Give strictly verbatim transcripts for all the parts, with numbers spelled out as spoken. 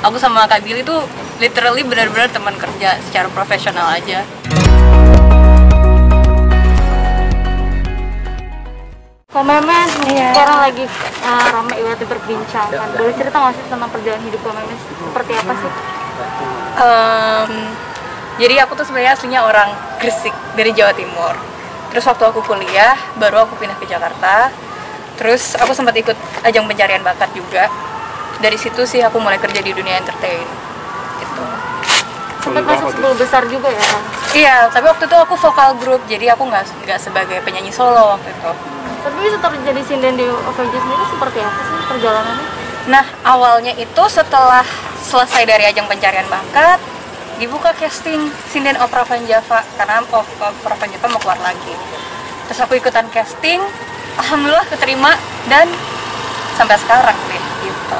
aku sama Kak Billy tuh literally benar-benar teman kerja secara profesional aja. Komemes Iya. sekarang lagi uh, ramai banget diperbincangkan. Boleh cerita nggak sih tentang perjalanan hidup Komemes seperti apa sih? Um, jadi aku tuh sebenarnya aslinya orang Gresik dari Jawa Timur. Terus waktu aku kuliah, baru aku pindah ke Jakarta. Terus aku sempat ikut ajang pencarian bakat juga. Dari situ sih aku mulai kerja di dunia entertain. Gitu. Sempat masuk sepuluh besar juga ya kan? Iya, tapi waktu itu aku vokal grup, jadi aku nggak nggak sebagai penyanyi solo waktu itu. Tapi bisa terjadi sinden di O V J sendiri seperti apa sih perjalanannya? Nah, awalnya itu setelah selesai dari ajang pencarian bakat, dibuka casting Sinden Opera Van Java karena Opera Van Java mau keluar lagi. Terus aku ikutan casting, alhamdulillah keterima dan sampai sekarang deh gitu.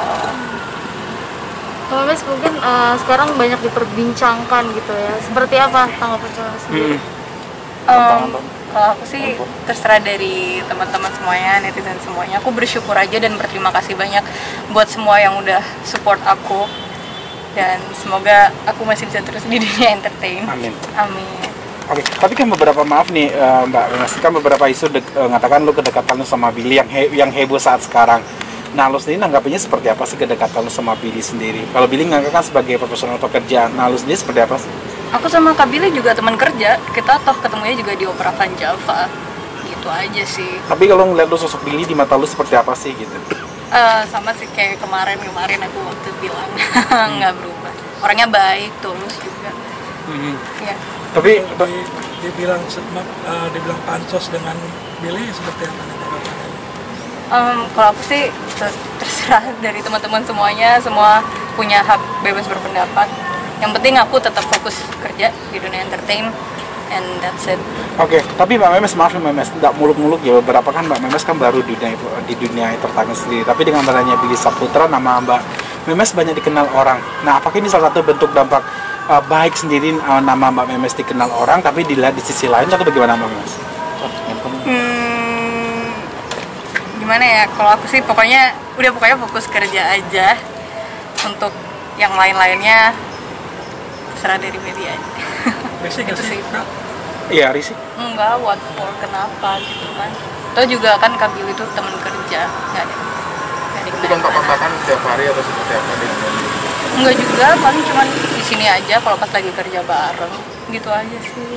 Komemes mungkin uh, sekarang banyak diperbincangkan gitu ya. Seperti apa tanggapan Komemes sendiri? Um, kalau aku sih terserah dari teman-teman semuanya, netizen semuanya. Aku bersyukur aja dan berterima kasih banyak buat semua yang udah support aku. Dan semoga aku masih bisa terus di dunia entertain. Amin. Amin. Oke, tapi kan beberapa maaf nih uh, Mbak Memes, kan beberapa isu de- uh, ngatakan lu kedekatan lu sama Billy yang he- yang heboh saat sekarang. Nah, lu sendiri nanggapinnya seperti apa sih kedekatan lu sama Billy sendiri? Kalau Billy nganggap kan sebagai profesional pekerja, nah lu sendiri seperti apa sih? Aku sama Kak Billy juga teman kerja. Kita toh ketemunya juga di Opera Van Java. Gitu aja sih. Tapi kalau ngeliat lu sosok Billy di mata lu seperti apa sih gitu? Uh, sama sih kayak kemarin-kemarin aku waktu bilang nggak berubah. Orangnya baik, tulus juga. Mm-hmm. Ya. Tapi di, dibilang uh, dibilang pansos dengan Billy seperti apa nih? Um, kalau aku sih terserah dari teman-teman semuanya, semua punya hak bebas berpendapat. Yang penting aku tetap fokus kerja di dunia entertain, and that's it. Oke, okay, tapi Mbak Memes, maaf Mbak Memes, tidak muluk-muluk ya, beberapa kan Mbak Memes kan baru di dunia, di dunia entertainment sendiri. Tapi dengan adanya Billy Saputra, nama Mbak Memes banyak dikenal orang. Nah, apakah ini salah satu bentuk dampak uh, baik sendiri uh, nama Mbak Memes dikenal orang, tapi dilihat di sisi lain atau bagaimana Mbak Memes? Hmm, gimana ya? Kalau aku sih pokoknya udah pokoknya fokus kerja aja. Untuk yang lain-lainnya terserah dari media aja. Risih Gitu sih? Iya, risih. Enggak, what for, kenapa gitu kan. Itu juga kan Kak Billy itu teman kerja, nggak ada. Itu kontak-kontakan setiap hari atau seperti apa dengan Billy? Enggak juga, paling cuman di sini aja kalau pas lagi kerja bareng. Gitu aja sih.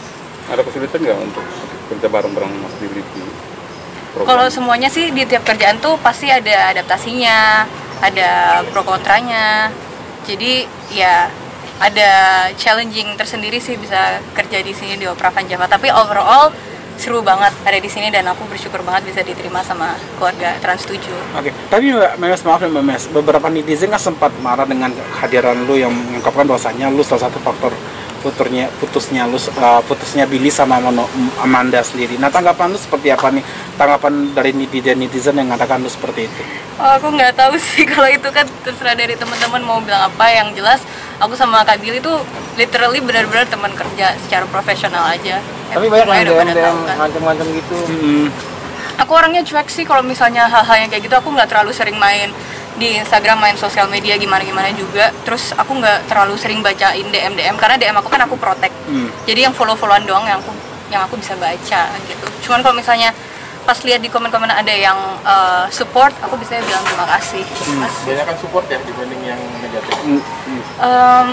Ada kesulitan nggak untuk kerja bareng-bareng Mas Billy di program? Kalau semuanya sih di tiap kerjaan tuh pasti ada adaptasinya, ada pro kontranya. Jadi ya ada challenging tersendiri sih bisa kerja di sini di Opera Van Java. Tapi overall seru banget ada di sini dan aku bersyukur banget bisa diterima sama keluarga Trans tujuh. Oke, okay. Tapi Mbak Memes, maaf ya Mbak Memes, beberapa netizen kan sempat marah dengan kehadiran lu yang mengungkapkan bahwasanya lu salah satu faktor puturnya putusnya lu uh, putusnya Billy sama Mono, Amanda sendiri. Nah, tanggapan lu seperti apa nih? Tanggapan dari netizen-netizen yang mengatakan lu seperti itu? Oh, aku nggak tahu sih kalau itu kan terserah dari teman-teman mau bilang apa. Yang jelas aku sama Kak Billy tuh literally benar-benar teman kerja secara profesional aja. Tapi banyak yang Semuanya udah pada D M tahu kan. macam-macam gitu. Hmm. Aku orangnya cuek sih kalau misalnya hal-hal yang kayak gitu. Aku nggak terlalu sering main di Instagram, main sosial media gimana-gimana juga. Terus aku nggak terlalu sering bacain D M D M karena D M aku kan aku protect. Hmm. Jadi yang follow-followan doang yang aku yang aku bisa baca gitu. Cuman kalau misalnya pas lihat di komen-komen ada yang uh, support, aku bisa bilang terima kasih. Hmm. Banyak kan support ya dibanding yang negatif. Hmm. Hmm. Um,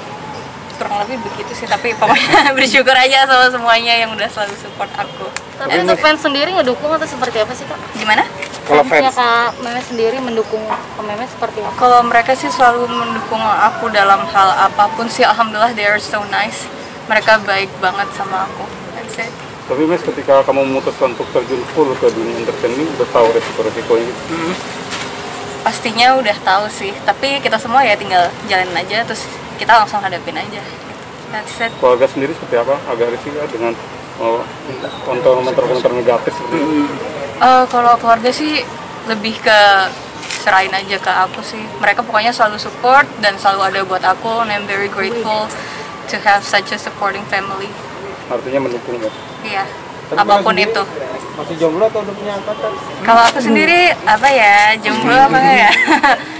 kurang lebih begitu sih, tapi pokoknya bersyukur aja sama semuanya yang udah selalu support aku. Tapi untuk fans sendiri ngedukung atau seperti apa sih Kak? Gimana? Kalau Fansnya fans, Kak Memes sendiri mendukung Kak Memes seperti apa? Kalau mereka sih selalu mendukung aku dalam hal apapun sih, alhamdulillah they are so nice. Mereka baik banget sama aku. That's it. Tapi Mas, ketika kamu memutuskan untuk terjun full ke dunia entertainment, udah tahu resiko-resikonya? hmm. Pastinya udah tahu sih, tapi kita semua ya tinggal jalanin aja, terus kita langsung hadapin aja. That's it. Keluarga sendiri seperti apa? Agak risiko dengan oh, komentar-komentar negatif seperti itu? Uh, kalau keluarga sih lebih ke serahin aja ke aku sih. Mereka pokoknya selalu support dan selalu ada buat aku, and I'm very grateful to have such a supporting family. Artinya mendukung ya? Iya, apapun itu. Masih jomblo atau udah punya angkatan? Kalau aku sendiri apa ya, jomblo apa enggak ya?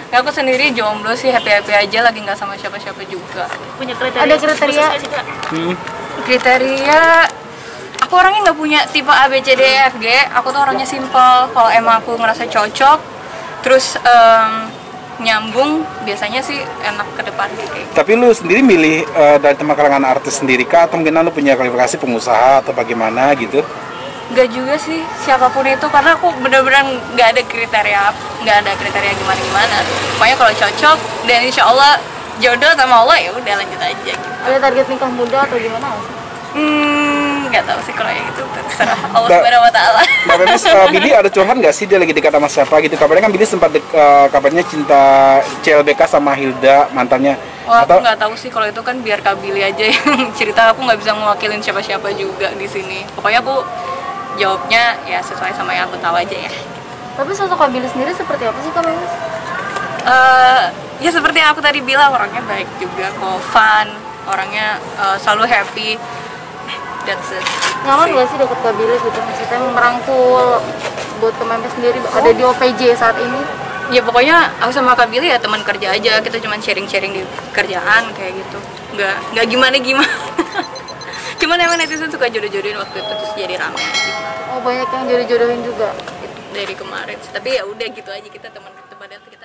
Ya, aku sendiri jomblo sih, happy-happy aja, lagi nggak sama siapa-siapa juga. Punya kriteria ada kriteria khusus juga? Hmm. Kriteria aku orangnya nggak punya tipe A B C D E F G, aku tuh orangnya simple. Kalau emang aku ngerasa cocok terus um, nyambung, biasanya sih enak ke depan gitu. Tapi lu sendiri milih uh, dari teman kalangan artis sendiri kah, atau mungkin lu punya kualifikasi pengusaha atau bagaimana gitu? Enggak juga sih, siapapun itu, karena aku bener-bener nggak ada kriteria, nggak ada kriteria gimana-gimana. Pokoknya kalau cocok dan insya Allah jodoh sama Allah, ya udah lanjut aja gitu. Ada target nikah muda atau gimana? Hmm, nggak tahu sih kalau yang itu terserah Allah subhanahu wa taala. Mbak Memes, uh, Billy ada curhat nggak sih dia lagi dekat sama siapa gitu? Kabarnya kan Billy sempat dek, uh, kabarnya cinta C L B K sama Hilda mantannya. Wah, atau... aku nggak tahu sih kalau itu, kan biar Kak Billy aja yang cerita, aku nggak bisa mewakilin siapa-siapa juga di sini. Pokoknya aku jawabnya ya sesuai sama yang aku tahu aja ya. Tapi sosok Kak Billy sendiri seperti apa sih Kak Memes? Uh, ya seperti yang aku tadi bilang, orangnya baik juga kok, fun, orangnya uh, selalu happy. That's it. Nyaman gak sih deket Kak Billy gitu? Maksudnya merangkul buat Kak Memes sendiri oh. ada di O P J saat ini? Ya pokoknya aku sama Kak Billy ya teman kerja aja, kita cuma sharing-sharing di kerjaan kayak gitu. Nggak nggak gimana-gimana. Cuman emang netizen suka jodoh-jodohin waktu itu, terus jadi rame aja. Oh, banyak yang jodoh-jodohin juga dari kemarin. Tapi ya udah gitu aja, kita teman-teman